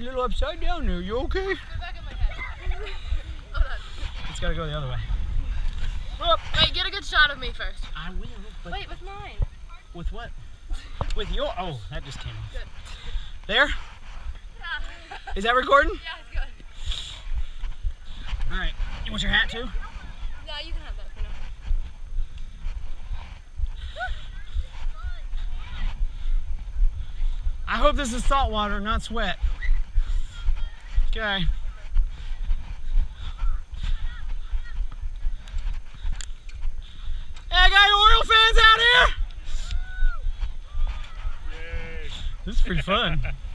a little upside down there. You okay? Go back in my head. Hold on. It's gotta go the other way. Wait, get a good shot of me first. I will. But wait, with mine. With what? With your. Oh, that just came off. Good. There? Yeah. Is that recording? Yeah, it's good. All right. You want your hat too? No, you can have that for now. I hope this is salt water, not sweat. Okay. Hey, I got Oriole fans out here! Yay. This is pretty fun.